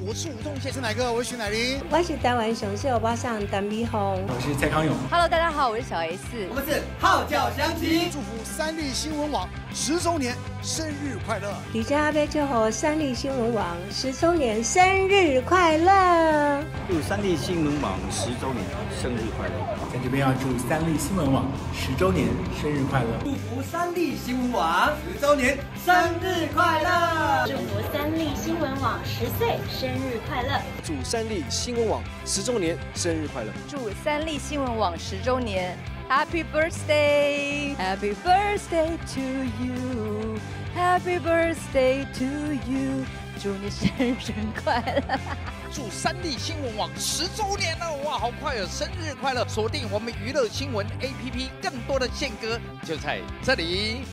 我是吴宗宪，是哪个？我是徐乃麟， 我是台湾上小巴桑陈美凤， 我是蔡康永。 Hello， 大家好，我是小 S， 我们是号角响起， 祝福三立新闻网10周年生日快乐！ 李家要祝福三立新闻网10周年生日快乐！ 祝三立新闻网10周年生日快乐！ 在这边要祝三立新闻网10周年生日快乐！祝福三立新闻网10周年生日快乐！ 祝福三立新闻网10岁生日快乐！ 祝三立新闻网10周年生日快乐！ 祝三立新闻网10周年 Happy birthday Happy birthday to you Happy birthday to you 祝你生日快乐！ 祝三立新闻网10周年了，哇，好快哦！生日快乐！锁定我们娱乐新闻 APP， 更多的宪歌就在这里。